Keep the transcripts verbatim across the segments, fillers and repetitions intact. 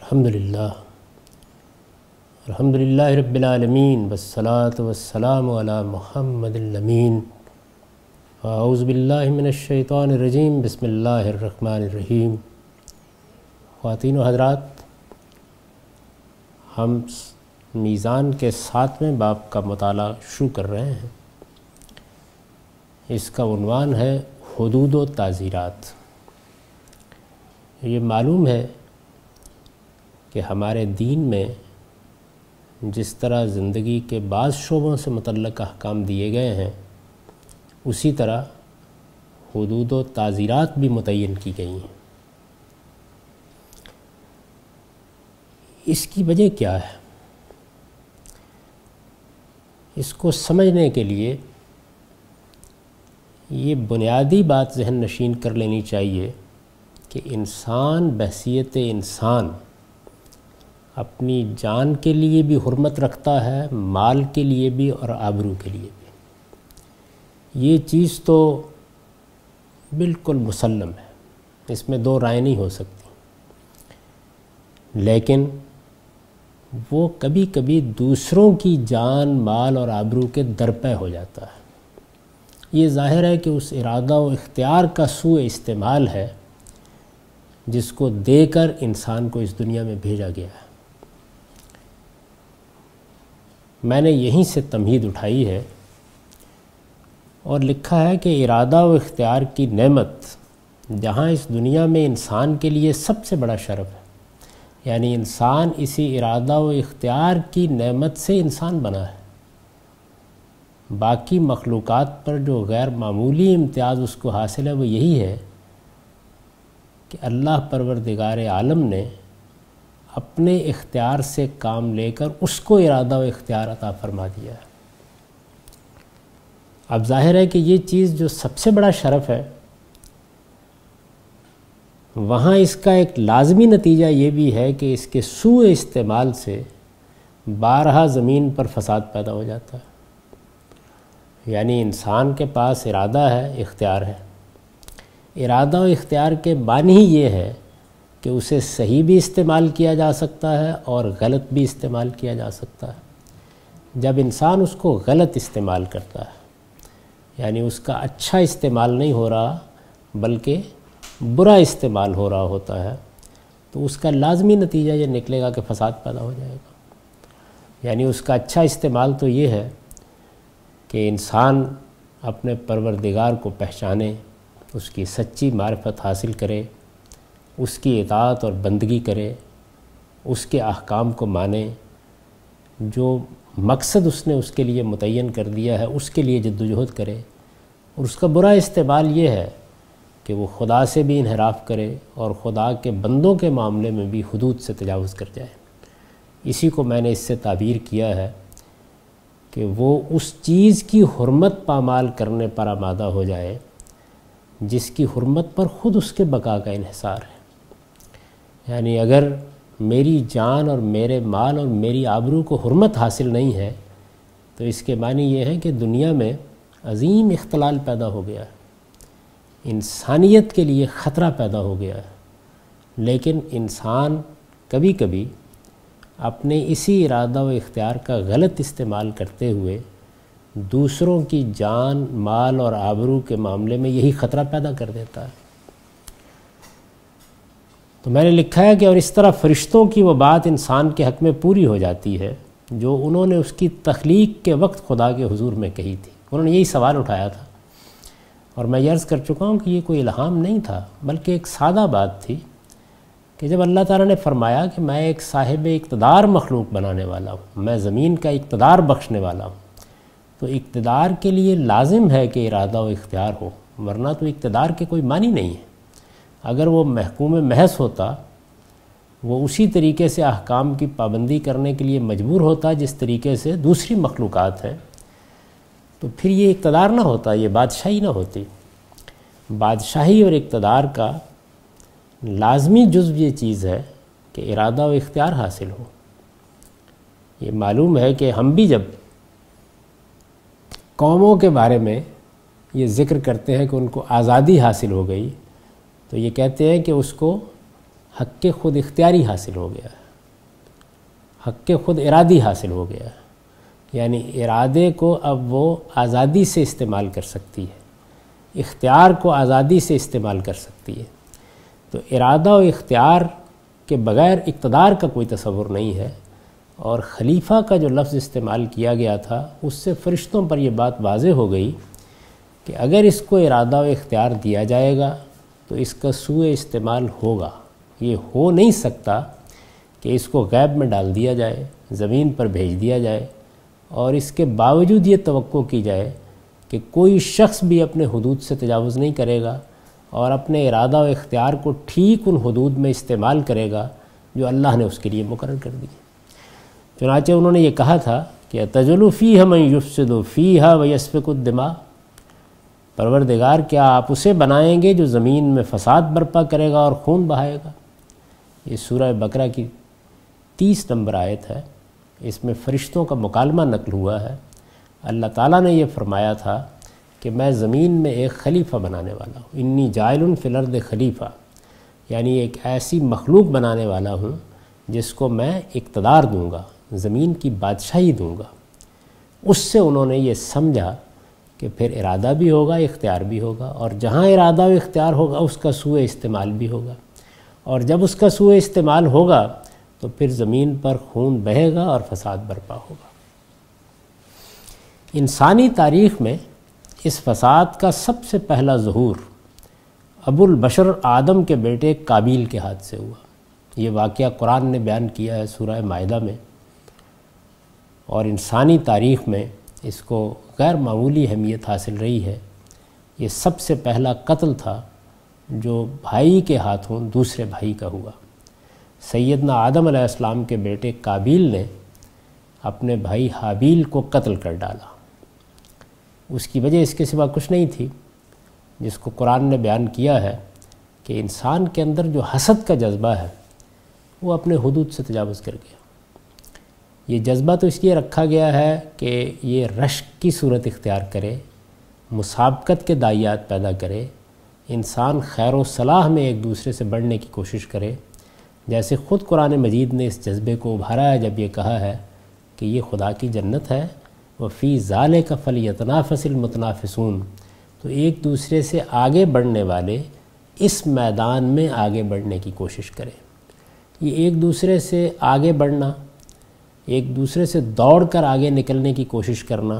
الحمدللہ الحمدللہ رب العالمین والصلاة والسلام علی محمد الامین اعوذ باللہ من الشیطان الرجیم بسم اللہ الرحمن الرحیم۔ خواتین و حضرات، ہم میزان کے ساتویں باب کا مطالعہ شروع کر رہے ہیں۔ اس کا عنوان ہے حدود و تعزیرات۔ یہ معلوم ہے کہ ہمارے دین میں جس طرح زندگی کے بعض شعبوں سے متعلق احکام دیے گئے ہیں، اسی طرح حدود و تعزیرات بھی متعین کی گئی ہیں۔ اس کی وجہ کیا ہے؟ اس کو سمجھنے کے لیے یہ بنیادی بات ذہن نشین کر لینی چاہیے کہ انسان بحیثیت انسان اپنی جان کے لیے بھی حرمت رکھتا ہے، مال کے لیے بھی اور آبرو کے لیے بھی۔ یہ چیز تو بالکل مسلم ہے، اس میں دو رائے نہیں ہو سکتی، لیکن وہ کبھی کبھی دوسروں کی جان، مال اور آبرو کے درپے ہو جاتا ہے۔ یہ ظاہر ہے کہ اس ارادہ و اختیار کا سوء استعمال ہے جس کو دے کر انسان کو اس دنیا میں بھیجا گیا ہے۔ میں نے یہیں سے تمہید اٹھائی ہے اور لکھا ہے کہ ارادہ و اختیار کی نعمت جہاں اس دنیا میں انسان کے لیے سب سے بڑا شرف ہے، یعنی انسان اسی ارادہ و اختیار کی نعمت سے انسان بنا ہے۔ باقی مخلوقات پر جو غیر معمولی امتیاز اس کو حاصل ہے وہ یہی ہے کہ اللہ پروردگار عالم نے اپنے اختیار سے کام لے کر اس کو ارادہ و اختیار عطا فرما دیا ہے۔ اب ظاہر ہے کہ یہ چیز جو سب سے بڑا شرف ہے، وہاں اس کا ایک لازمی نتیجہ یہ بھی ہے کہ اس کے سوء استعمال سے بارہا زمین پر فساد پیدا ہو جاتا ہے۔ یعنی انسان کے پاس ارادہ ہے، اختیار ہے۔ ارادہ و اختیار کے معنی ہی یہ ہے کہ اسے صحیح بھی استعمال کیا جا سکتا ہے اور غلط بھی استعمال کیا جا سکتا ہے۔ جب انسان اس کو غلط استعمال کرتا ہے، یعنی اس کا اچھا استعمال نہیں ہو رہا بلکہ برا استعمال ہو رہا ہوتا ہے، تو اس کا لازمی نتیجہ یہ نکلے گا کہ فساد پیدا ہو جائے گا۔ یعنی اس کا اچھا استعمال تو یہ ہے کہ انسان اپنے پروردگار کو پہچانے، اس کی سچی معرفت حاصل کرے، اس کی اطاعت اور بندگی کرے، اس کے احکام کو مانے، جو مقصد اس نے اس کے لیے متعین کر دیا ہے اس کے لیے جدوجہد کرے۔ اور اس کا برا استعمال یہ ہے کہ وہ خدا سے بھی انحراف کرے اور خدا کے بندوں کے معاملے میں بھی حدود سے تجاوز کر جائے۔ اسی کو میں نے اس سے تعبیر کیا ہے کہ وہ اس چیز کی حرمت پامال کرنے پر آمادہ ہو جائے جس کی حرمت پر خود اس کے بقا کا انحصار ہے۔ یعنی اگر میری جان اور میرے مال اور میری آبرو کو حرمت حاصل نہیں ہے تو اس کے معنی یہ ہے کہ دنیا میں عظیم اختلال پیدا ہو گیا ہے، انسانیت کے لیے خطرہ پیدا ہو گیا ہے۔ لیکن انسان کبھی کبھی اپنے اسی ارادہ و اختیار کا غلط استعمال کرتے ہوئے دوسروں کی جان، مال اور آبرو کے معاملے میں یہی خطرہ پیدا کر دیتا ہے۔ تو میں نے لکھا ہے کہ اور اس طرح فرشتوں کی وہ بات انسان کے حق میں پوری ہو جاتی ہے جو انہوں نے اس کی تخلیق کے وقت خدا کے حضور میں کہی تھی۔ انہوں نے یہی سوال اٹھایا تھا، اور میں عرض کر چکا ہوں کہ یہ کوئی الہام نہیں تھا بلکہ ایک سادہ بات تھی کہ جب اللہ تعالیٰ نے فرمایا کہ میں ایک صاحب اقتدار مخلوق بنانے والا ہوں، میں زمین کا اقتدار بخشنے والا ہوں، تو اقتدار کے لیے لازم ہے کہ ارادہ و اختیار ہو، ورنہ تو اقتدار کے کوئی معنی نہیں ہے۔ اگر وہ محکوم محض ہوتا، وہ اسی طریقے سے احکام کی پابندی کرنے کے لیے مجبور ہوتا جس طریقے سے دوسری مخلوقات ہیں، تو پھر یہ اقتدار نہ ہوتا، یہ بادشاہی نہ ہوتی۔ بادشاہی اور اقتدار کا لازمی جزو یہ چیز ہے کہ ارادہ و اختیار حاصل ہو۔ یہ معلوم ہے کہ ہم بھی جب قوموں کے بارے میں یہ ذکر کرتے ہیں کہ ان کو آزادی حاصل ہو گئی، تو یہ کہتے ہیں کہ اس کو حق خود اختیاری حاصل ہو گیا ہے، حق خود ارادی حاصل ہو گیا ہے، یعنی ارادے کو اب وہ آزادی سے استعمال کر سکتی ہے، اختیار کو آزادی سے استعمال کر سکتی ہے۔ تو ارادہ و اختیار کے بغیر اقتدار کا کوئی تصور نہیں ہے، اور خلیفہ کا جو لفظ استعمال کیا گیا تھا اس سے فرشتوں پر یہ بات واضح ہو گئی کہ اگر اس کو ارادہ و اختیار دیا جائے گا تو اس کا سوء استعمال ہوگا۔ یہ ہو نہیں سکتا کہ اس کو غیب میں ڈال دیا جائے، زمین پر بھیج دیا جائے، اور اس کے باوجود یہ توقع کی جائے کہ کوئی شخص بھی اپنے حدود سے تجاوز نہیں کرے گا اور اپنے ارادہ و اختیار کو ٹھیک ان حدود میں استعمال کرے گا جو اللہ نے اس کے لیے مقرر کر دی۔ چنانچہ انہوں نے یہ کہا تھا کہ تجلو فیہ من یفسد فیہا ویسفک الدماء، پروردگار کیا آپ اسے بنائیں گے جو زمین میں فساد برپا کرے گا اور خون بہائے گا؟ یہ سورہ بقرہ کی تیس نمبر آیت ہے، اس میں فرشتوں کا مکالمہ نقل ہوا ہے۔ اللہ تعالیٰ نے یہ فرمایا تھا کہ میں زمین میں ایک خلیفہ بنانے والا ہوں، انی جاعل فی الارض خلیفہ، یعنی ایک ایسی مخلوق بنانے والا ہوں جس کو میں اقتدار دوں گا، زمین کی بادشاہی دوں گا۔ اس سے انہوں نے یہ سمجھا کہ پھر ارادہ بھی ہوگا، اختیار بھی ہوگا، اور جہاں ارادہ و اختیار ہوگا اس کا سوء استعمال بھی ہوگا، اور جب اس کا سوء استعمال ہوگا تو پھر زمین پر خون بہے گا اور فساد برپا ہوگا۔ انسانی تاریخ میں اس فساد کا سب سے پہلا ظہور ابو البشر آدم کے بیٹے قابیل کے ہاتھ سے ہوا۔ یہ واقعہ قرآن نے بیان کیا ہے سورہ مائدہ میں، اور انسانی تاریخ میں اس کو غیر معمولی اہمیت حاصل رہی ہے۔ یہ سب سے پہلا قتل تھا جو بھائی کے ہاتھوں دوسرے بھائی کا ہوا۔ سیدنا آدم علیہ السلام کے بیٹے قابیل نے اپنے بھائی حابیل کو قتل کر ڈالا۔ اس کی وجہ اس کے سوا کچھ نہیں تھی، جس کو قرآن نے بیان کیا ہے کہ انسان کے اندر جو حسد کا جذبہ ہے وہ اپنے حدود سے تجاوز کر گیا۔ یہ جذبہ تو اس لیے رکھا گیا ہے کہ یہ رشک کی صورت اختیار کرے، مسابقت کے داعیات پیدا کرے، انسان خیر و صلاح میں ایک دوسرے سے بڑھنے کی کوشش کرے، جیسے خود قرآن مجید نے اس جذبے کو ابھارا ہے جب یہ کہا ہے کہ یہ خدا کی جنت ہے، وفی ذالک فلیتنافس المتنافسون، تو ایک دوسرے سے آگے بڑھنے والے اس میدان میں آگے بڑھنے کی کوشش کریں۔ یہ ایک دوسرے سے آگے بڑھنا، ایک دوسرے سے دوڑ کر آگے نکلنے کی کوشش کرنا،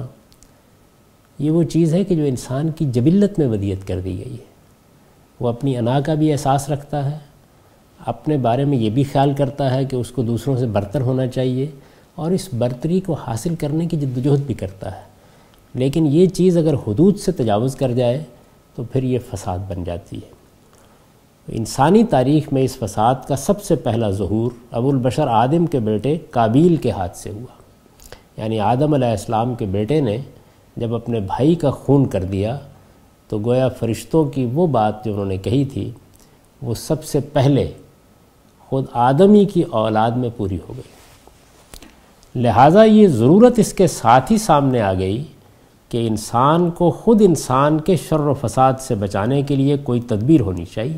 یہ وہ چیز ہے کہ جو انسان کی جبلت میں ودیت کر دی گئی ہے۔ وہ اپنی انا کا بھی احساس رکھتا ہے، اپنے بارے میں یہ بھی خیال کرتا ہے کہ اس کو دوسروں سے برتر ہونا چاہیے، اور اس برتری کو حاصل کرنے کی جدوجہد بھی کرتا ہے۔ لیکن یہ چیز اگر حدود سے تجاوز کر جائے تو پھر یہ فساد بن جاتی ہے۔ انسانی تاریخ میں اس فساد کا سب سے پہلا ظہور ابو البشر آدم کے بیٹے قابیل کے ہاتھ سے ہوا، یعنی آدم علیہ السلام کے بیٹے نے جب اپنے بھائی کا خون کر دیا تو گویا فرشتوں کی وہ بات جو انہوں نے کہی تھی وہ سب سے پہلے خود آدمی کی اولاد میں پوری ہو گئی۔ لہٰذا یہ ضرورت اس کے ساتھ ہی سامنے آ گئی کہ انسان کو خود انسان کے شر و فساد سے بچانے کے لیے کوئی تدبیر ہونی چاہیے۔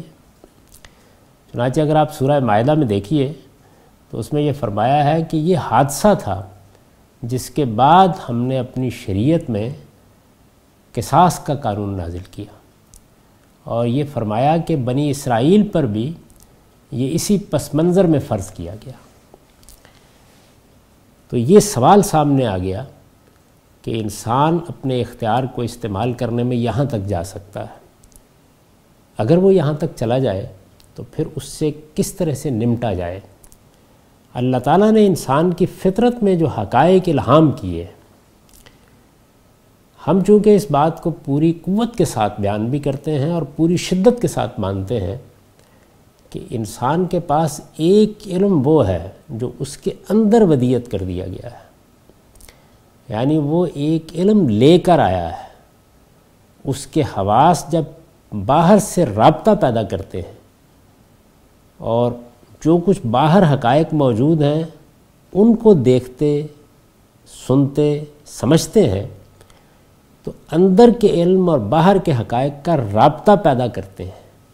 چنانچہ اگر آپ سورہ مائدہ میں دیکھیے تو اس میں یہ فرمایا ہے کہ یہ حادثہ تھا جس کے بعد ہم نے اپنی شریعت میں قصاص کا قانون نازل کیا، اور یہ فرمایا کہ بنی اسرائیل پر بھی یہ اسی پس منظر میں فرض کیا گیا۔ تو یہ سوال سامنے آ گیا کہ انسان اپنے اختیار کو استعمال کرنے میں یہاں تک جا سکتا ہے، اگر وہ یہاں تک چلا جائے تو پھر اس سے کس طرح سے نمٹا جائے۔ اللہ تعالیٰ نے انسان کی فطرت میں جو حقائق الہام کیے، ہم چونکہ اس بات کو پوری قوت کے ساتھ بیان بھی کرتے ہیں اور پوری شدت کے ساتھ مانتے ہیں کہ انسان کے پاس ایک علم وہ ہے جو اس کے اندر ودیت کر دیا گیا ہے، یعنی وہ ایک علم لے کر آیا ہے۔ اس کے حواس جب باہر سے رابطہ پیدا کرتے ہیں اور جو کچھ باہر حقائق موجود ہیں ان کو دیکھتے، سنتے، سمجھتے ہیں تو اندر کے علم اور باہر کے حقائق کا رابطہ پیدا کرتے ہیں،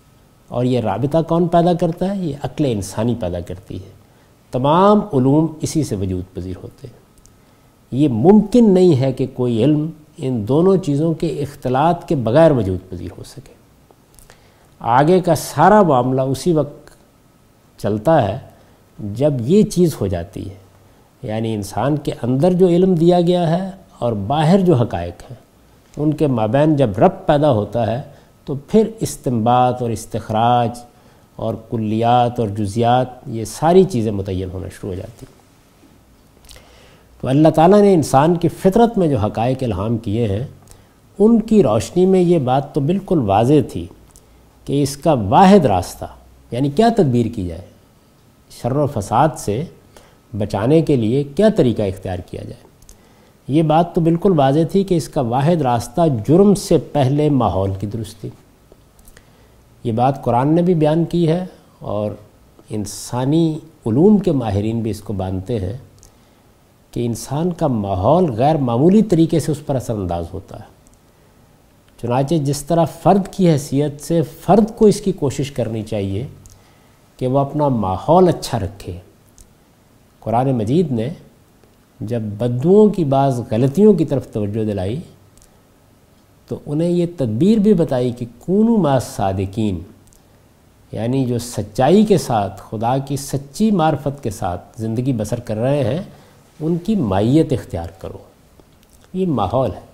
اور یہ رابطہ کون پیدا کرتا ہے؟ یہ عقل انسانی پیدا کرتی ہے۔ تمام علوم اسی سے وجود پذیر ہوتے ہیں۔ یہ ممکن نہیں ہے کہ کوئی علم ان دونوں چیزوں کے اختلاط کے بغیر وجود پذیر ہو سکے۔ آگے کا سارا معاملہ اسی وقت چلتا ہے جب یہ چیز ہو جاتی ہے، یعنی انسان کے اندر جو علم دیا گیا ہے اور باہر جو حقائق ہیں ان کے مابین جب ربط پیدا ہوتا ہے تو پھر استنباط اور استخراج اور کلیات اور جزیات یہ ساری چیزیں متعین ہونا شروع ہو جاتی ہیں۔ تو اللہ تعالیٰ نے انسان کی فطرت میں جو حقائق الہام کیے ہیں ان کی روشنی میں یہ بات تو بالکل واضح تھی کہ اس کا واحد راستہ، یعنی کیا تدبیر کی جائے، شر و فساد سے بچانے کے لیے کیا طریقہ اختیار کیا جائے، یہ بات تو بالکل واضح تھی کہ اس کا واحد راستہ جرم سے پہلے ماحول کی درستی۔ یہ بات قرآن نے بھی بیان کی ہے اور انسانی علوم کے ماہرین بھی اس کو مانتے ہیں کہ انسان کا ماحول غیر معمولی طریقے سے اس پر اثر انداز ہوتا ہے۔ چنانچہ جس طرح فرد کی حیثیت سے فرد کو اس کی کوشش کرنی چاہیے کہ وہ اپنا ماحول اچھا رکھے، قرآن مجید نے جب بدوؤں کی بعض غلطیوں کی طرف توجہ دلائی تو انہیں یہ تدبیر بھی بتائی کہ کونوا مع الصادقین، یعنی جو سچائی کے ساتھ، خدا کی سچی معرفت کے ساتھ زندگی بسر کر رہے ہیں ان کی مائیت اختیار کرو۔ یہ ماحول ہے۔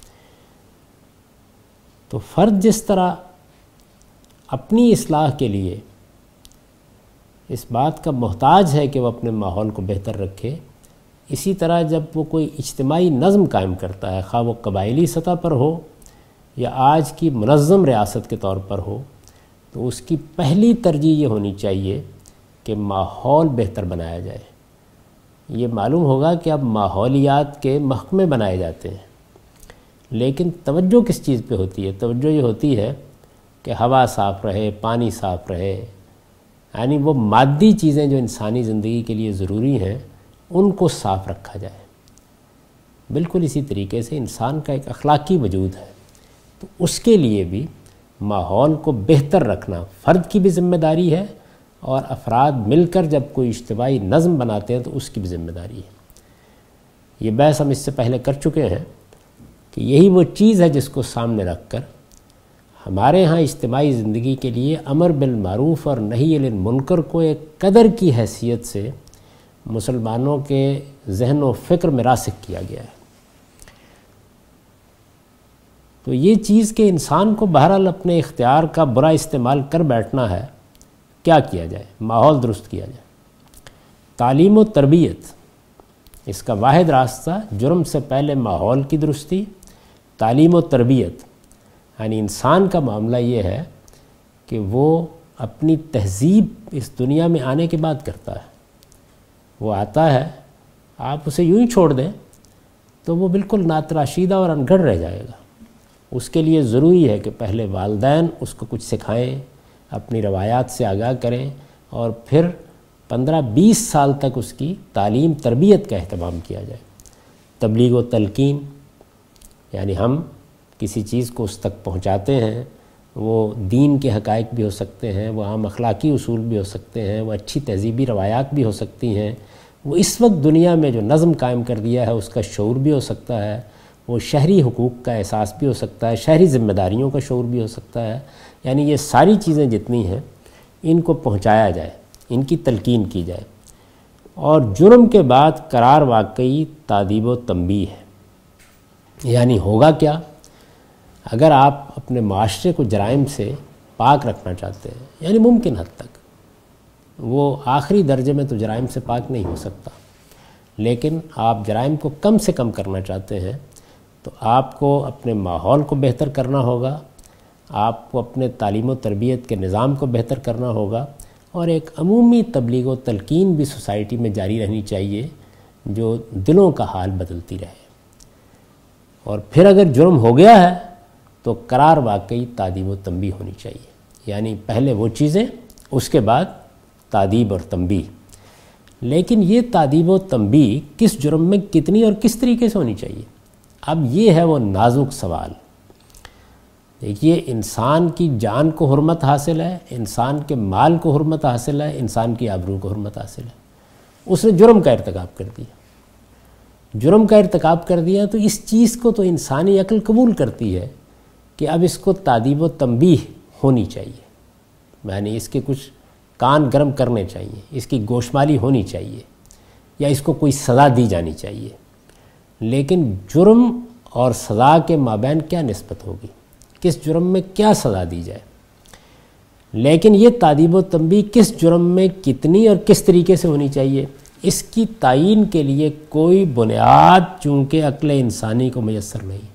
تو فرد جس طرح اپنی اصلاح کے لیے اس بات کا محتاج ہے کہ وہ اپنے ماحول کو بہتر رکھے، اسی طرح جب وہ کوئی اجتماعی نظم قائم کرتا ہے، خواہ وہ قبائلی سطح پر ہو یا آج کی منظم ریاست کے طور پر ہو، تو اس کی پہلی ترجیح یہ ہونی چاہیے کہ ماحول بہتر بنایا جائے۔ یہ معلوم ہوگا کہ اب ماحولیات کے محکمے بنائے جاتے ہیں، لیکن توجہ کس چیز پہ ہوتی ہے؟ توجہ یہ ہوتی ہے کہ ہوا صاف رہے، پانی صاف رہے، یعنی وہ مادی چیزیں جو انسانی زندگی کے لیے ضروری ہیں ان کو صاف رکھا جائے۔ بالکل اسی طریقے سے انسان کا ایک اخلاقی وجود ہے، تو اس کے لیے بھی ماحول کو بہتر رکھنا فرد کی بھی ذمہ داری ہے، اور افراد مل کر جب کوئی اجتماعی نظم بناتے ہیں تو اس کی بھی ذمہ داری ہے۔ یہ بحث ہم اس سے پہلے کر چکے ہیں کہ یہی وہ چیز ہے جس کو سامنے رکھ کر ہمارے ہاں اجتماعی زندگی کے لیے امر بالمعروف اور نہی عن المنکر کو ایک قدر کی حیثیت سے مسلمانوں کے ذہن و فکر میں راسخ کیا گیا ہے۔ تو یہ چیز کہ انسان کو بہرحال اپنے اختیار کا برا استعمال کر بیٹھنا ہے، کیا کیا جائے؟ ماحول درست کیا جائے۔ تعلیم و تربیت، اس کا واحد راستہ جرم سے پہلے ماحول کی درستی، تعلیم و تربیت، یعنی انسان کا معاملہ یہ ہے کہ وہ اپنی تہذیب اس دنیا میں آنے کے بعد کرتا ہے۔ وہ آتا ہے، آپ اسے یوں ہی چھوڑ دیں تو وہ بالکل ناتراشیدہ اور انگڑ رہ جائے گا۔ اس کے لیے ضروری ہے کہ پہلے والدین اس کو کچھ سکھائیں، اپنی روایات سے آگاہ کریں، اور پھر پندرہ بیس سال تک اس کی تعلیم تربیت کا اہتمام کیا جائے۔ تبلیغ و تلقین، یعنی ہم کسی چیز کو اس تک پہنچاتے ہیں، وہ دین کے حقائق بھی ہو سکتے ہیں، وہ عام اخلاقی اصول بھی ہو سکتے ہیں، وہ اچھی تہذیبی روایات بھی ہو سکتی ہیں، وہ اس وقت دنیا میں جو نظم قائم کر دیا ہے اس کا شعور بھی ہو سکتا ہے، وہ شہری حقوق کا احساس بھی ہو سکتا ہے، شہری ذمہ داریوں کا شعور بھی ہو سکتا ہے۔ یعنی یہ ساری چیزیں جتنی ہیں ان کو پہنچایا جائے، ان کی تلقین کی جائے۔ اور جرم کے بعد قرار واقعی تادیب و تنبیہ ہے۔ یعنی ہوگا کیا؟ اگر آپ اپنے معاشرے کو جرائم سے پاک رکھنا چاہتے ہیں، یعنی ممکن حد تک، وہ آخری درجے میں تو جرائم سے پاک نہیں ہو سکتا، لیکن آپ جرائم کو کم سے کم کرنا چاہتے ہیں تو آپ کو اپنے ماحول کو بہتر کرنا ہوگا، آپ کو اپنے تعلیم و تربیت کے نظام کو بہتر کرنا ہوگا، اور ایک عمومی تبلیغ و تلقین بھی سوسائٹی میں جاری رہنی چاہیے جو دلوں کا حال بدلتی رہے۔ اور پھر اگر جرم ہو گیا ہے تو قرار واقعی تادیب و تنبیہ ہونی چاہیے، یعنی پہلے وہ چیزیں، اس کے بعد تادیب اور تنبیہ۔ لیکن یہ تادیب و تنبیہ کس جرم میں کتنی اور کس طریقے سے ہونی چاہیے؟ اب یہ ہے وہ نازک سوال۔ دیکھیے انسان کی جان کو حرمت حاصل ہے، انسان کے مال کو حرمت حاصل ہے، انسان کی آبرو کو حرمت حاصل ہے، اس نے جرم کا ارتکاب کر دیا، جرم کا ارتکاب کر دیا تو اس چیز کو تو انسانی عقل قبول کرتی ہے کہ اب اس کو تادیب و تنبیہ ہونی چاہیے، یعنی اس کے کچھ کان گرم کرنے چاہیے، اس کی گوشمالی ہونی چاہیے، یا اس کو کوئی سزا دی جانی چاہیے۔ لیکن جرم اور سزا کے مابین کیا نسبت ہوگی، کس جرم میں کیا سزا دی جائے؟ لیکن یہ تادیب و تنبیہ کس جرم میں کتنی اور کس طریقے سے ہونی چاہیے، اس کی تعیین کے لیے کوئی بنیاد چونکہ عقل انسانی کو میسر نہیں۔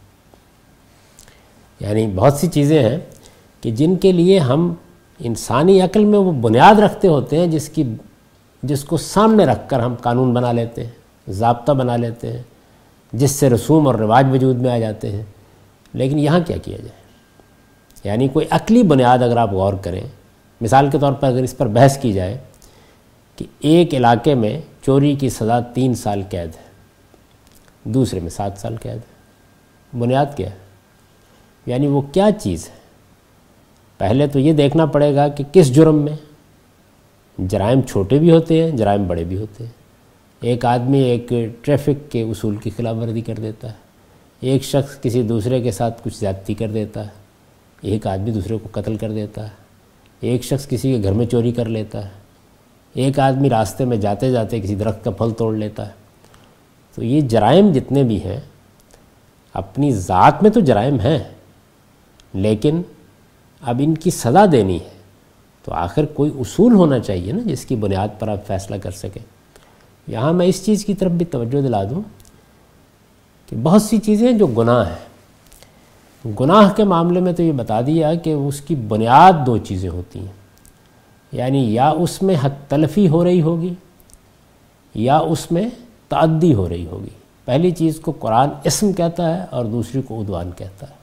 یعنی بہت سی چیزیں ہیں کہ جن کے لیے ہم انسانی عقل میں وہ بنیاد رکھتے ہوتے ہیں جس کی جس کو سامنے رکھ کر ہم قانون بنا لیتے ہیں، ضابطہ بنا لیتے ہیں، جس سے رسوم اور رواج وجود میں آ جاتے ہیں۔ لیکن یہاں کیا کیا جائے؟ یعنی کوئی عقلی بنیاد اگر آپ غور کریں، مثال کے طور پر اگر اس پر بحث کی جائے کہ ایک علاقے میں چوری کی سزا تین سال قید ہے، دوسرے میں سات سال قید ہے، بنیاد کیا ہے؟ یعنی وہ کیا چیز ہے؟ پہلے تو یہ دیکھنا پڑے گا کہ کس جرم میں، جرائم چھوٹے بھی ہوتے ہیں، جرائم بڑے بھی ہوتے ہیں۔ ایک آدمی ایک ٹریفک کے اصول کی خلاف ورزی کر دیتا ہے، ایک شخص کسی دوسرے کے ساتھ کچھ زیادتی کر دیتا ہے، ایک آدمی دوسرے کو قتل کر دیتا ہے، ایک شخص کسی کے گھر میں چوری کر لیتا ہے، ایک آدمی راستے میں جاتے جاتے کسی درخت کا پھل توڑ لیتا ہے۔ تو یہ جرائم جتنے بھی ہیں اپنی ذات میں تو جرائم ہیں، لیکن اب ان کی سزا دینی ہے تو آخر کوئی اصول ہونا چاہیے نا جس کی بنیاد پر آپ فیصلہ کر سکیں۔ یہاں میں اس چیز کی طرف بھی توجہ دلا دوں کہ بہت سی چیزیں جو گناہ ہیں، گناہ کے معاملے میں تو یہ بتا دیا کہ اس کی بنیاد دو چیزیں ہوتی ہیں، یعنی یا اس میں حق تلفی ہو رہی ہوگی یا اس میں تعدی ہو رہی ہوگی۔ پہلی چیز کو قرآن اسم کہتا ہے اور دوسری کو عدوان کہتا ہے۔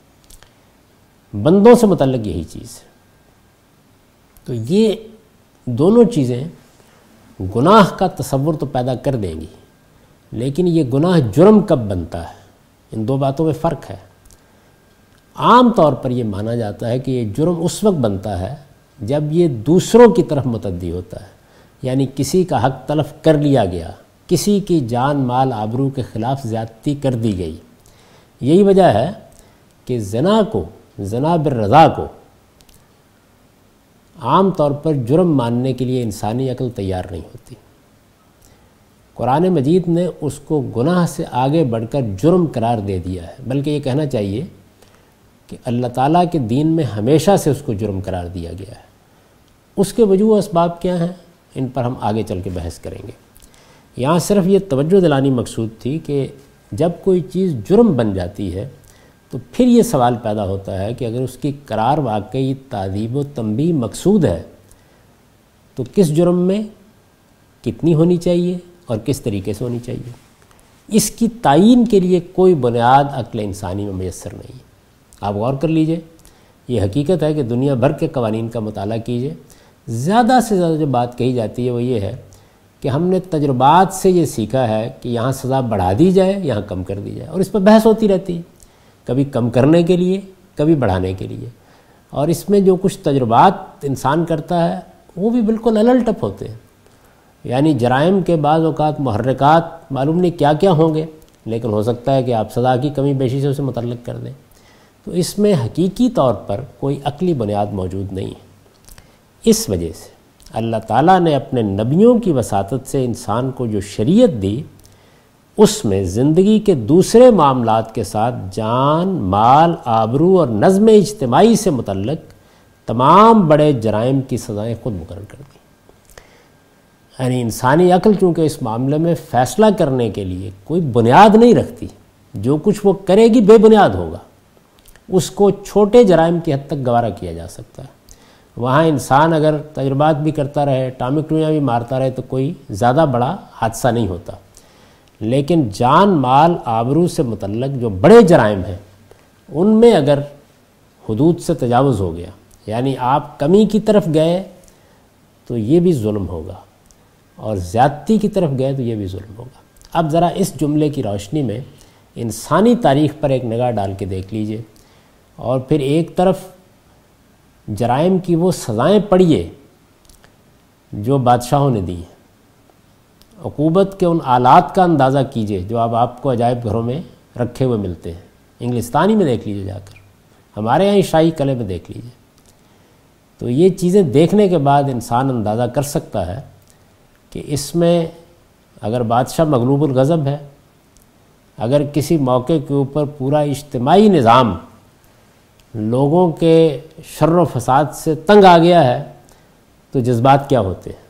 بندوں سے متعلق یہی چیز ہے۔ تو یہ دونوں چیزیں گناہ کا تصور تو پیدا کر دیں گی، لیکن یہ گناہ جرم کب بنتا ہے، ان دو باتوں میں فرق ہے۔ عام طور پر یہ مانا جاتا ہے کہ یہ جرم اس وقت بنتا ہے جب یہ دوسروں کی طرف متعدی ہوتا ہے، یعنی کسی کا حق تلف کر لیا گیا، کسی کی جان مال آبرو کے خلاف زیادتی کر دی گئی۔ یہی وجہ ہے کہ زنا کو، زنا بالرضا کو عام طور پر جرم ماننے کے لیے انسانی عقل تیار نہیں ہوتی۔ قرآن مجید نے اس کو گناہ سے آگے بڑھ کر جرم قرار دے دیا ہے، بلکہ یہ کہنا چاہیے کہ اللہ تعالیٰ کے دین میں ہمیشہ سے اس کو جرم قرار دیا گیا ہے۔ اس کے وجوہ اسباب کیا ہیں، ان پر ہم آگے چل کے بحث کریں گے۔ یہاں صرف یہ توجہ دلانی مقصود تھی کہ جب کوئی چیز جرم بن جاتی ہے تو پھر یہ سوال پیدا ہوتا ہے کہ اگر اس کی قرار واقعی تادیب و تنبیہ مقصود ہے تو کس جرم میں کتنی ہونی چاہیے اور کس طریقے سے ہونی چاہیے، اس کی تعیین کے لیے کوئی بنیاد عقل انسانی میں میسر نہیں ہے۔ آپ غور کر لیجئے، یہ حقیقت ہے کہ دنیا بھر کے قوانین کا مطالعہ کیجئے، زیادہ سے زیادہ جو بات کہی جاتی ہے وہ یہ ہے کہ ہم نے تجربات سے یہ سیکھا ہے کہ یہاں سزا بڑھا دی جائے، یہاں کم کر دی جائے، اور اس پر بحث ہوتی رہتی ہے، کبھی کم کرنے کے لیے کبھی بڑھانے کے لیے، اور اس میں جو کچھ تجربات انسان کرتا ہے وہ بھی بالکل الل ٹپ ہوتے ہیں۔ یعنی جرائم کے بعض اوقات محرکات معلوم نہیں کیا کیا ہوں گے، لیکن ہو سکتا ہے کہ آپ سزا کی کمی بیشی سے اسے متعلق کر دیں۔ تو اس میں حقیقی طور پر کوئی عقلی بنیاد موجود نہیں ہے۔ اس وجہ سے اللہ تعالیٰ نے اپنے نبیوں کی وساطت سے انسان کو جو شریعت دی، اس میں زندگی کے دوسرے معاملات کے ساتھ جان، مال، آبرو اور نظم اجتماعی سے متعلق تمام بڑے جرائم کی سزائیں خود مقرر کر دیں۔ یعنی انسانی عقل چونکہ اس معاملے میں فیصلہ کرنے کے لیے کوئی بنیاد نہیں رکھتی، جو کچھ وہ کرے گی بے بنیاد ہوگا، اس کو چھوٹے جرائم کی حد تک گوارا کیا جا سکتا ہے۔ وہاں انسان اگر تجربات بھی کرتا رہے، ٹامک ٹوئیاں بھی مارتا رہے تو کوئی زیادہ بڑا حادثہ نہیں ہوتا، لیکن جان، مال، آبرو سے متعلق جو بڑے جرائم ہیں ان میں اگر حدود سے تجاوز ہو گیا، یعنی آپ کمی کی طرف گئے تو یہ بھی ظلم ہوگا، اور زیادتی کی طرف گئے تو یہ بھی ظلم ہوگا۔ اب ذرا اس جملے کی روشنی میں انسانی تاریخ پر ایک نگاہ ڈال کے دیکھ لیجئے۔ اور پھر ایک طرف جرائم کی وہ سزائیں پڑھیے جو بادشاہوں نے دی ہیں، عقوبت کے ان آلات کا اندازہ کیجئے جو اب آپ کو عجائب گھروں میں رکھے ہوئے ملتے ہیں، انگلستانی میں دیکھ لیجئے جا کر، ہمارے یہاں شاہی قلعے میں دیکھ لیجئے۔ تو یہ چیزیں دیکھنے کے بعد انسان اندازہ کر سکتا ہے کہ اس میں اگر بادشاہ مغلوب الغضب ہے، اگر کسی موقع کے اوپر پورا اجتماعی نظام لوگوں کے شر و فساد سے تنگ آ گیا ہے تو جذبات کیا ہوتے ہیں،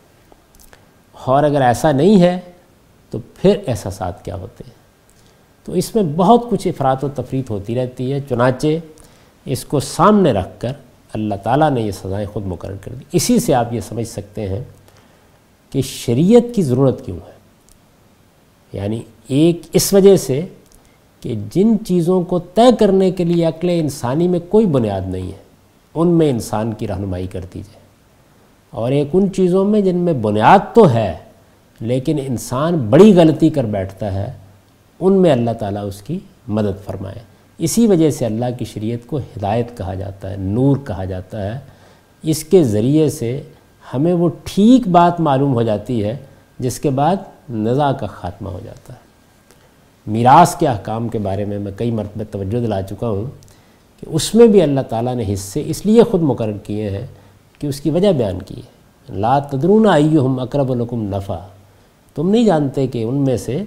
اور اگر ایسا نہیں ہے تو پھر احساسات کیا ہوتے ہیں۔ تو اس میں بہت کچھ افراط و تفریط ہوتی رہتی ہے، چنانچہ اس کو سامنے رکھ کر اللہ تعالیٰ نے یہ سزائیں خود مقرر کر دی۔ اسی سے آپ یہ سمجھ سکتے ہیں کہ شریعت کی ضرورت کیوں ہے، یعنی ایک اس وجہ سے کہ جن چیزوں کو طے کرنے کے لیے عقل انسانی میں کوئی بنیاد نہیں ہے ان میں انسان کی رہنمائی کر دی جائے، اور ایک ان چیزوں میں جن میں بنیاد تو ہے لیکن انسان بڑی غلطی کر بیٹھتا ہے ان میں اللہ تعالیٰ اس کی مدد فرمائے۔ اسی وجہ سے اللہ کی شریعت کو ہدایت کہا جاتا ہے، نور کہا جاتا ہے۔ اس کے ذریعے سے ہمیں وہ ٹھیک بات معلوم ہو جاتی ہے جس کے بعد نزاع کا خاتمہ ہو جاتا ہے۔ میراث کے احکام کے بارے میں میں کئی مرتبہ توجہ دلا چکا ہوں کہ اس میں بھی اللہ تعالیٰ نے حصے اس لیے خود مقرر کیے ہیں کہ اس کی وجہ بیان کی ہے، لا تدرون ایہم اقرب لکم نفع، تم نہیں جانتے کہ ان میں سے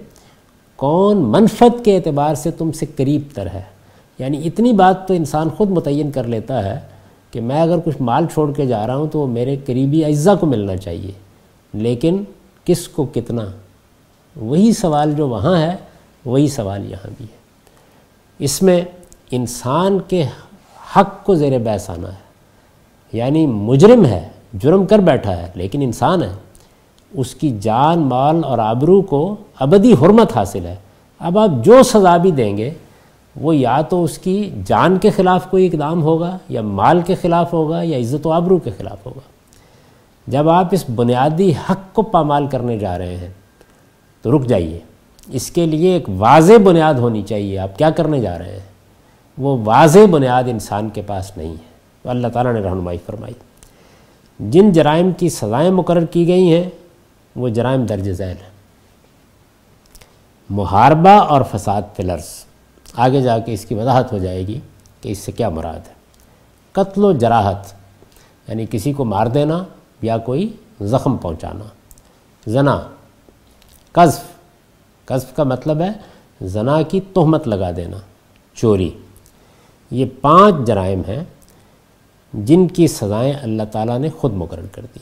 کون منفعت کے اعتبار سے تم سے قریب تر ہے۔ یعنی اتنی بات تو انسان خود متعین کر لیتا ہے کہ میں اگر کچھ مال چھوڑ کے جا رہا ہوں تو وہ میرے قریبی اعزا کو ملنا چاہیے، لیکن کس کو کتنا، وہی سوال جو وہاں ہے وہی سوال یہاں بھی ہے۔ اس میں انسان کے حق کو زیر بحث آنا ہے، یعنی مجرم ہے، جرم کر بیٹھا ہے لیکن انسان ہے، اس کی جان مال اور آبرو کو ابدی حرمت حاصل ہے۔ اب آپ جو سزا بھی دیں گے وہ یا تو اس کی جان کے خلاف کوئی اقدام ہوگا، یا مال کے خلاف ہوگا، یا عزت و آبرو کے خلاف ہوگا۔ جب آپ اس بنیادی حق کو پامال کرنے جا رہے ہیں تو رک جائیے، اس کے لیے ایک واضح بنیاد ہونی چاہیے۔ آپ کیا کرنے جا رہے ہیں، وہ واضح بنیاد انسان کے پاس نہیں ہے، تو اللہ تعالیٰ نے رہنمائی فرمائی۔ جن جرائم کی سزائیں مقرر کی گئی ہیں وہ جرائم درج ذیل ہیں، محاربہ اور فساد فی الارض، آگے جا کے اس کی وضاحت ہو جائے گی کہ اس سے کیا مراد ہے۔ قتل و جراحت یعنی کسی کو مار دینا یا کوئی زخم پہنچانا، زنا، قذف، قذف کا مطلب ہے زنا کی تہمت لگا دینا، چوری، یہ پانچ جرائم ہیں جن کی سزائیں اللہ تعالیٰ نے خود مقرر کر دی۔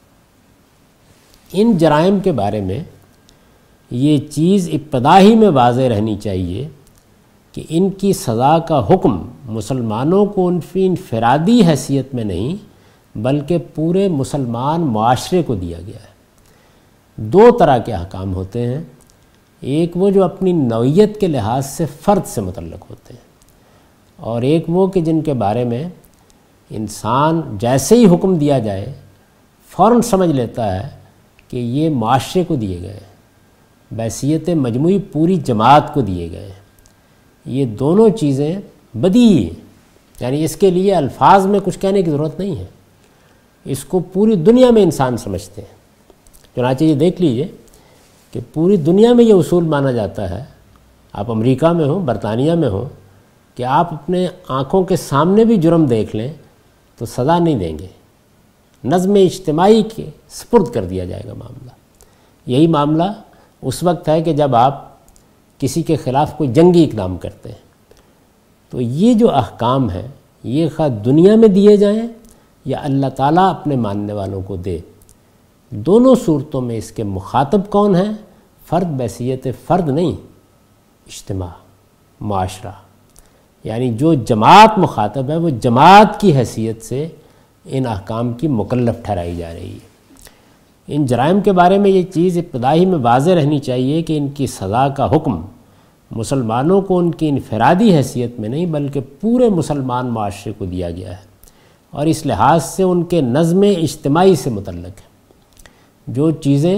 ان جرائم کے بارے میں یہ چیز ابتدا ہی میں واضح رہنی چاہیے کہ ان کی سزا کا حکم مسلمانوں کو ان کی انفرادی حیثیت میں نہیں بلکہ پورے مسلمان معاشرے کو دیا گیا ہے۔ دو طرح کے احکام ہوتے ہیں، ایک وہ جو اپنی نوعیت کے لحاظ سے فرد سے متعلق ہوتے ہیں، اور ایک وہ کہ جن کے بارے میں انسان جیسے ہی حکم دیا جائے فوراً سمجھ لیتا ہے کہ یہ معاشرے کو دیے گئے ہیں، بحیثیت مجموعی پوری جماعت کو دیے گئے ہیں۔ یہ دونوں چیزیں بدیہی ہیں، یعنی اس کے لیے الفاظ میں کچھ کہنے کی ضرورت نہیں ہے، اس کو پوری دنیا میں انسان سمجھتے ہیں۔ چنانچہ یہ دیکھ لیجئے کہ پوری دنیا میں یہ اصول مانا جاتا ہے، آپ امریکہ میں ہوں، برطانیہ میں ہوں، کہ آپ اپنے آنکھوں کے سامنے بھی جرم دیکھ لیں تو سزا نہیں دیں گے، نظم اجتماعی کے سپرد کر دیا جائے گا معاملہ۔ یہی معاملہ اس وقت ہے کہ جب آپ کسی کے خلاف کوئی جنگی اقدام کرتے ہیں، تو یہ جو احکام ہیں یہ خواہ دنیا میں دیے جائیں یا اللہ تعالیٰ اپنے ماننے والوں کو دے، دونوں صورتوں میں اس کے مخاطب کون ہیں؟ فرد بحیثیت فرد نہیں، اجتماع، معاشرہ، یعنی جو جماعت مخاطب ہے وہ جماعت کی حیثیت سے ان احکام کی مکلف ٹھہرائی جا رہی ہے۔ ان جرائم کے بارے میں یہ چیز ابتدائی میں واضح رہنی چاہیے کہ ان کی سزا کا حکم مسلمانوں کو ان کی انفرادی حیثیت میں نہیں بلکہ پورے مسلمان معاشرے کو دیا گیا ہے، اور اس لحاظ سے ان کے نظم اجتماعی سے متعلق ہے۔ جو چیزیں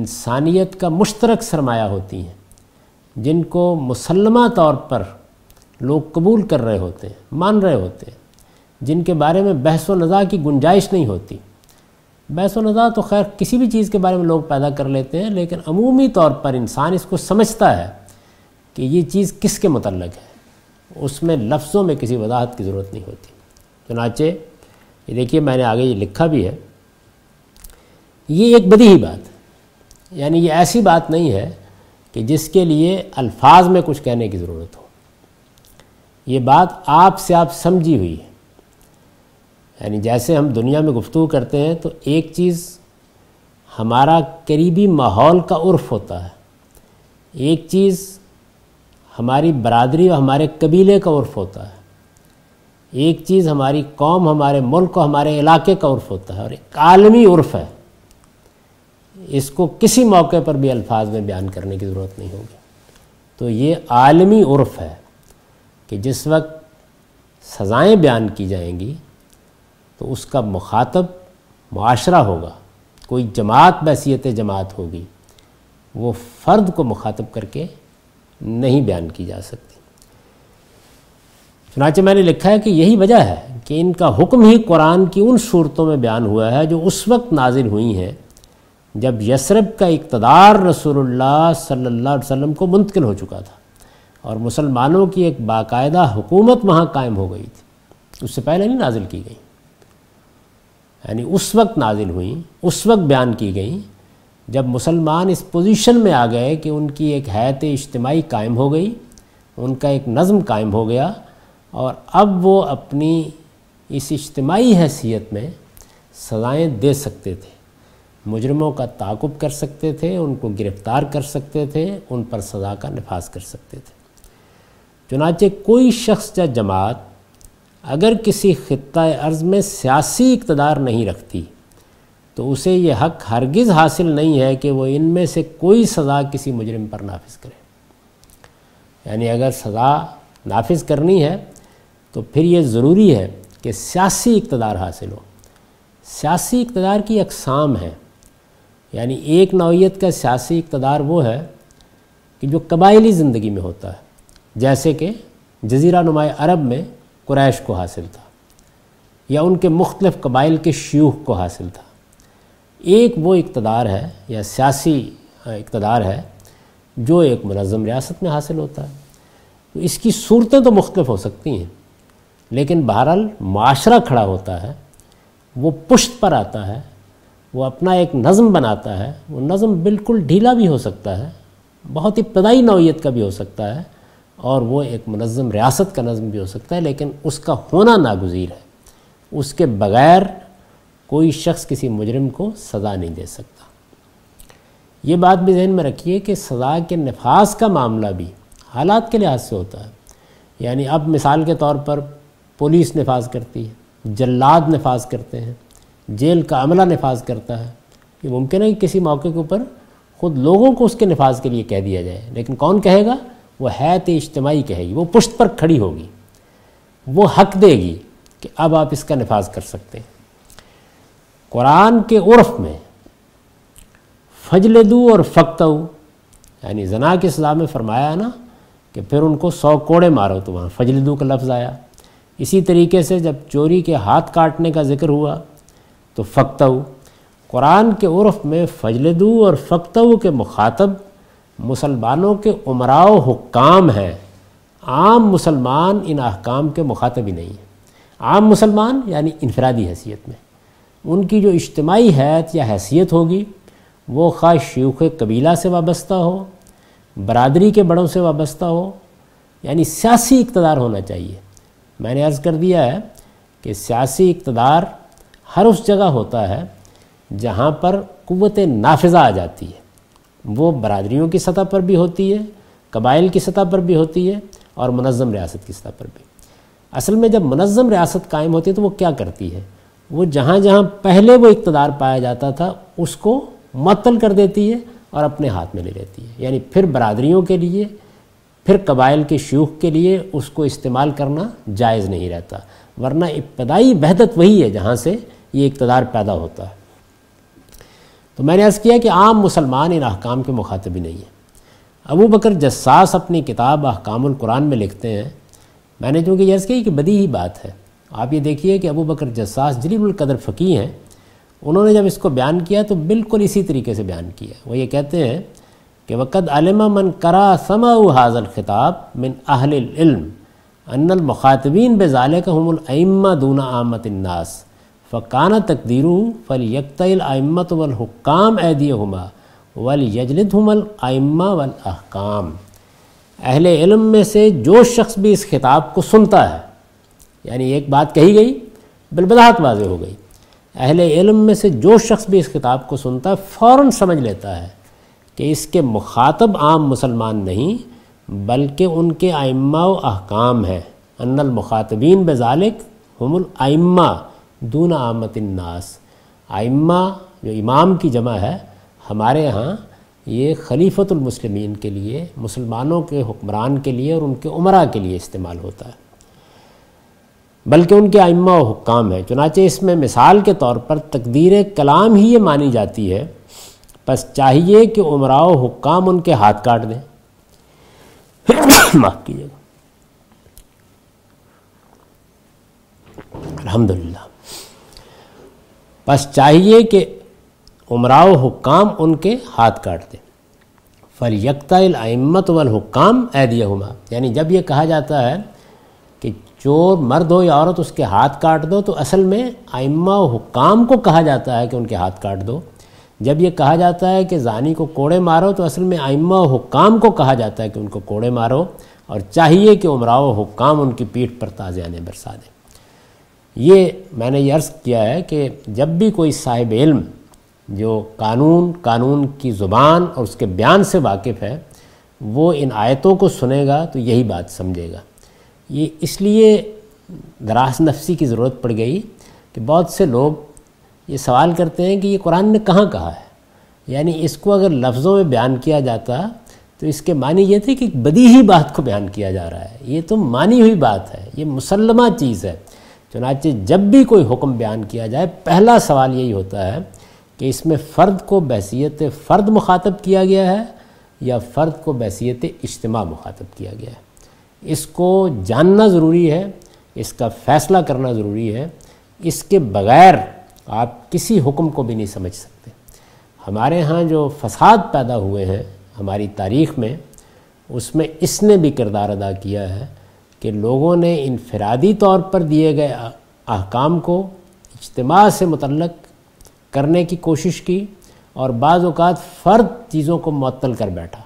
انسانیت کا مشترک سرمایہ ہوتی ہیں، جن کو مسلمہ طور پر لوگ قبول کر رہے ہوتے ہیں، مان رہے ہوتے ہیں، جن کے بارے میں بحث و نزاع کی گنجائش نہیں ہوتی. بحث و نزاع تو خیر کسی بھی چیز کے بارے میں لوگ پیدا کر لیتے ہیں، لیکن عمومی طور پر انسان اس کو سمجھتا ہے کہ یہ چیز کس کے متعلق ہے، اس میں لفظوں میں کسی وضاحت کی ضرورت نہیں ہوتی. چنانچہ یہ دیکھیے میں نے آگے یہ لکھا بھی ہے، یہ ایک بدیہی بات ہے، یعنی یہ ایسی بات نہیں ہے کہ جس کے لیے الفاظ میں کچھ کہنے کی ضرورت ہو. یہ بات آپ سے آپ سمجھی ہوئی ہے. یعنی جیسے ہم دنیا میں گفتگو کرتے ہیں تو ایک چیز ہمارا قریبی ماحول کا عرف ہوتا ہے، ایک چیز ہماری برادری اور ہمارے قبیلے کا عرف ہوتا ہے، ایک چیز ہماری قوم، ہمارے ملک اور ہمارے علاقے کا عرف ہوتا ہے، اور ایک عالمی عرف ہے. اس کو کسی موقع پر بھی الفاظ میں بیان کرنے کی ضرورت نہیں ہوگی. تو یہ عالمی عرف ہے کہ جس وقت سزائیں بیان کی جائیں گی تو اس کا مخاطب معاشرہ ہوگا، کوئی جماعت بحیثیت جماعت ہوگی، وہ فرد کو مخاطب کر کے نہیں بیان کی جا سکتی. چنانچہ میں نے لکھا ہے کہ یہی وجہ ہے کہ ان کا حکم ہی قرآن کی ان صورتوں میں بیان ہوا ہے جو اس وقت نازل ہوئی ہیں جب یثرب کا اقتدار رسول اللہ صلی اللہ علیہ وسلم کو منتقل ہو چکا تھا اور مسلمانوں کی ایک باقاعدہ حکومت وہاں قائم ہو گئی تھی. اس سے پہلے نہیں نازل کی گئی، یعنی اس وقت نازل ہوئیں، اس وقت بیان کی گئیں جب مسلمان اس پوزیشن میں آ گئے کہ ان کی ایک حیات اجتماعی قائم ہو گئی، ان کا ایک نظم قائم ہو گیا، اور اب وہ اپنی اس اجتماعی حیثیت میں سزائیں دے سکتے تھے، مجرموں کا تعاقب کر سکتے تھے، ان کو گرفتار کر سکتے تھے، ان پر سزا کا نفاذ کر سکتے تھے. چنانچہ کوئی شخص یا جماعت اگر کسی خطہ ارض میں سیاسی اقتدار نہیں رکھتی تو اسے یہ حق ہرگز حاصل نہیں ہے کہ وہ ان میں سے کوئی سزا کسی مجرم پر نافذ کرے. یعنی اگر سزا نافذ کرنی ہے تو پھر یہ ضروری ہے کہ سیاسی اقتدار حاصل ہو. سیاسی اقتدار کی اقسام ہیں، یعنی ایک نوعیت کا سیاسی اقتدار وہ ہے کہ جو قبائلی زندگی میں ہوتا ہے، جیسے کہ جزیرہ نما عرب میں قریش کو حاصل تھا یا ان کے مختلف قبائل کے شیوخ کو حاصل تھا. ایک وہ اقتدار ہے یا سیاسی اقتدار ہے جو ایک منظم ریاست میں حاصل ہوتا ہے. تو اس کی صورتیں تو مختلف ہو سکتی ہیں، لیکن بہرحال معاشرہ کھڑا ہوتا ہے، وہ پشت پر آتا ہے، وہ اپنا ایک نظم بناتا ہے. وہ نظم بالکل ڈھیلا بھی ہو سکتا ہے، بہت ابتدائی نوعیت کا بھی ہو سکتا ہے، اور وہ ایک منظم ریاست کا نظم بھی ہو سکتا ہے، لیکن اس کا ہونا ناگزیر ہے. اس کے بغیر کوئی شخص کسی مجرم کو سزا نہیں دے سکتا. یہ بات بھی ذہن میں رکھیے کہ سزا کے نفاذ کا معاملہ بھی حالات کے لحاظ سے ہوتا ہے. یعنی اب مثال کے طور پر پولیس نفاذ کرتی ہے، جلاد نفاذ کرتے ہیں، جیل کا عملہ نفاذ کرتا ہے. یہ ممکن ہے کہ کسی موقع کے اوپر خود لوگوں کو اس کے نفاذ کے لیے کہہ دیا جائے، لیکن کون کہے گا؟ وہ حیات اجتماعی کہے گی، وہ پشت پر کھڑی ہوگی، وہ حق دے گی کہ اب آپ اس کا نفاذ کر سکتے ہیں. قرآن کے عرف میں فجلدو اور فقتو، یعنی زنا کی سزا میں فرمایا نا کہ پھر ان کو سو کوڑے مارو، تو وہاں فجلدو کا لفظ آیا. اسی طریقے سے جب چوری کے ہاتھ کاٹنے کا ذکر ہوا تو فقتو. قرآن کے عرف میں فجلدو اور فقتو کے مخاطب مسلمانوں کے امراء و حکام ہیں. عام مسلمان ان احکام کے مخاطب ہی نہیں ہیں. عام مسلمان یعنی انفرادی حیثیت میں ان کی جو اجتماعی حیثیت یا حیثیت ہوگی وہ خواہ شیوخ قبیلہ سے وابستہ ہو، برادری کے بڑوں سے وابستہ ہو، یعنی سیاسی اقتدار ہونا چاہیے. میں نے عرض کر دیا ہے کہ سیاسی اقتدار ہر اس جگہ ہوتا ہے جہاں پر قوت نافذہ آ جاتی ہے. وہ برادریوں کی سطح پر بھی ہوتی ہے، قبائل کی سطح پر بھی ہوتی ہے، اور منظم ریاست کی سطح پر بھی. اصل میں جب منظم ریاست قائم ہوتی ہے تو وہ کیا کرتی ہے؟ وہ جہاں جہاں پہلے وہ اقتدار پایا جاتا تھا اس کو معطل کر دیتی ہے اور اپنے ہاتھ میں لے لیتی ہے. یعنی پھر برادریوں کے لیے، پھر قبائل کے شیوخ کے لیے اس کو استعمال کرنا جائز نہیں رہتا، ورنہ ابتدائی وحدت وہی ہے جہاں سے یہ اقتدار پیدا ہوتا ہے. تو میں نے عرض کیا کہ عام مسلمان ان احکام کے مخاطب ہی نہیں ہیں. ابو بکر جساس اپنی کتاب احکام القرآن میں لکھتے ہیں میں نے چونکہ عرض کی کہ بدیہی بات ہے. آپ یہ دیکھیے کہ ابو بکر جساس جلیل القدر فقیہ ہیں، انہوں نے جب اس کو بیان کیا تو بالکل اسی طریقے سے بیان کیا. وہ یہ کہتے ہیں کہ وقد علم من قرأ سمعوا هذا الخطاب من اہل العلم ان المخاطبین بذلك هم الائمہ دون عامۃ الناس فکان تقدیرہ فلیقطع الائمۃ والحکام ایدیہما ولیجلدہم الائمہ والاحکام. اہل علم میں سے جو شخص بھی اس خطاب کو سنتا ہے، یعنی ایک بات کہی گئی بالبداہت واضح ہو گئی، اہل علم میں سے جو شخص بھی اس خطاب کو سنتا ہے فوراً سمجھ لیتا ہے کہ اس کے مخاطب عام مسلمان نہیں بلکہ ان کے ائمہ و احکام ہیں. ان المخاطبین بذالک ہم الائمہ دون عامۃ الناس. ائمہ جو امام کی جمع ہے ہمارے ہاں یہ خلیفۃ المسلمین کے لیے، مسلمانوں کے حکمران کے لیے اور ان کے امراء کے لیے استعمال ہوتا ہے، بلکہ ان کے ائمہ و حکام ہیں. چنانچہ اس میں مثال کے طور پر تقدیر کلام ہی یہ مانی جاتی ہے، بس چاہیے کہ امراء و حکام ان کے ہاتھ کاٹ دیں. معاف کیجیے گا. الحمدللہ. بس چاہیے کہ امراء و حکام ان کے ہاتھ کاٹ دیں. فلیقطع الائمۃ والحکام ایدیہما، یعنی جب یہ کہا جاتا ہے کہ چور مرد ہو یا عورت اس کے ہاتھ کاٹ دو تو اصل میں ائمہ و حکام کو کہا جاتا ہے کہ ان کے ہاتھ کاٹ دو. جب یہ کہا جاتا ہے کہ زانی کو کوڑے مارو تو اصل میں ائمہ و حکام کو کہا جاتا ہے کہ ان کو کوڑے مارو، اور چاہیے کہ امراء و حکام ان کی پیٹھ پر تازیانے برسا دیں. یہ میں نے یہ عرض کیا ہے کہ جب بھی کوئی صاحب علم جو قانون قانون کی زبان اور اس کے بیان سے واقف ہے وہ ان آیتوں کو سنے گا تو یہی بات سمجھے گا. یہ اس لیے دراص نفسی کی ضرورت پڑ گئی کہ بہت سے لوگ یہ سوال کرتے ہیں کہ یہ قرآن نے کہاں کہا ہے. یعنی اس کو اگر لفظوں میں بیان کیا جاتا تو اس کے معنی یہ تھے کہ ایک بدیہی بات کو بیان کیا جا رہا ہے. یہ تو مانی ہوئی بات ہے، یہ مسلمہ چیز ہے. چنانچہ جب بھی کوئی حکم بیان کیا جائے پہلا سوال یہی ہوتا ہے کہ اس میں فرد کو بحیثیت فرد مخاطب کیا گیا ہے یا فرد کو بحیثیت اجتماع مخاطب کیا گیا ہے. اس کو جاننا ضروری ہے، اس کا فیصلہ کرنا ضروری ہے. اس کے بغیر آپ کسی حکم کو بھی نہیں سمجھ سکتے. ہمارے ہاں جو فساد پیدا ہوئے ہیں ہماری تاریخ میں، اس میں اس نے بھی کردار ادا کیا ہے کہ لوگوں نے انفرادی طور پر دیے گئے احکام کو اجتماع سے متعلق کرنے کی کوشش کی، اور بعض اوقات فرد چیزوں کو معطل کر بیٹھا.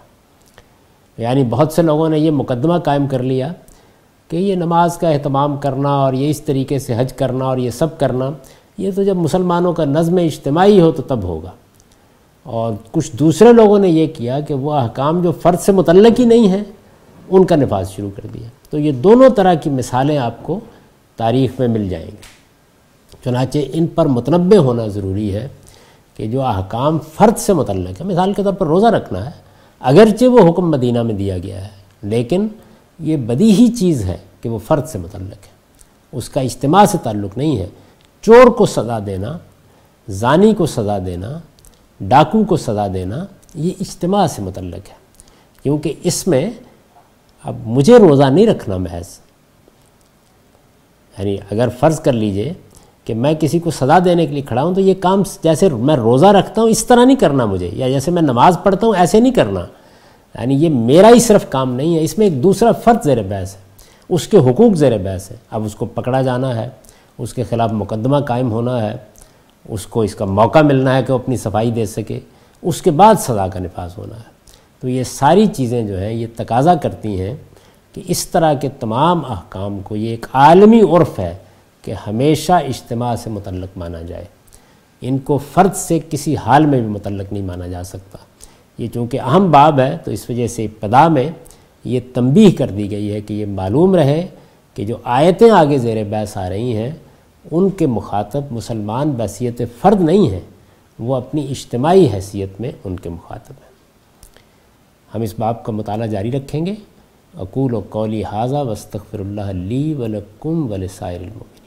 یعنی بہت سے لوگوں نے یہ مقدمہ قائم کر لیا کہ یہ نماز کا اہتمام کرنا اور یہ اس طریقے سے حج کرنا اور یہ سب کرنا یہ تو جب مسلمانوں کا نظم اجتماعی ہو تو تب ہوگا. اور کچھ دوسرے لوگوں نے یہ کیا کہ وہ احکام جو فرد سے متعلق ہی نہیں ہیں ان کا نفاذ شروع کر دیا. تو یہ دونوں طرح کی مثالیں آپ کو تاریخ میں مل جائیں گی. چنانچہ ان پر متنبہ ہونا ضروری ہے کہ جو احکام فرد سے متعلق ہے، مثال کے طور پر روزہ رکھنا ہے، اگرچہ وہ حکم مدینہ میں دیا گیا ہے لیکن یہ بدیہی چیز ہے کہ وہ فرد سے متعلق ہے، اس کا اجتماع سے تعلق نہیں ہے. چور کو سزا دینا، زانی کو سزا دینا، ڈاکو کو سزا دینا یہ اجتماع سے متعلق ہے، کیونکہ اس میں اب مجھے روزہ نہیں رکھنا محض. یعنی اگر فرض کر لیجئے کہ میں کسی کو سزا دینے کے لیے کھڑا ہوں تو یہ کام جیسے میں روزہ رکھتا ہوں اس طرح نہیں کرنا مجھے، یا جیسے میں نماز پڑھتا ہوں ایسے نہیں کرنا. یعنی یہ میرا ہی صرف کام نہیں ہے، اس میں ایک دوسرا فرد زیر بحث ہے، اس کے حقوق زیر بحث ہے. اب اس کو پکڑا جانا ہے، اس کے خلاف مقدمہ قائم ہونا ہے، اس کو اس کا موقع ملنا ہے کہ وہ اپنی صفائی دے سکے، اس کے بعد سزا کا نفاذ ہونا ہے. تو یہ ساری چیزیں جو ہیں یہ تقاضا کرتی ہیں کہ اس طرح کے تمام احکام کو، یہ ایک عالمی عرف ہے کہ ہمیشہ اجتماع سے متعلق مانا جائے. ان کو فرد سے کسی حال میں بھی متعلق نہیں مانا جا سکتا. یہ چونکہ اہم باب ہے تو اس وجہ سے ابتدا میں یہ تنبیہ کر دی گئی ہے کہ یہ معلوم رہے کہ جو آیتیں آگے زیر بحث آ رہی ہیں ان کے مخاطب مسلمان بحیثیت فرد نہیں ہیں، وہ اپنی اجتماعی حیثیت میں ان کے مخاطب ہیں. ہم اس باب کا مطالعہ جاری رکھیں گے. اقول و قولی ھذا واستغفر اللہ لی ولکم ولسائر المؤمنین.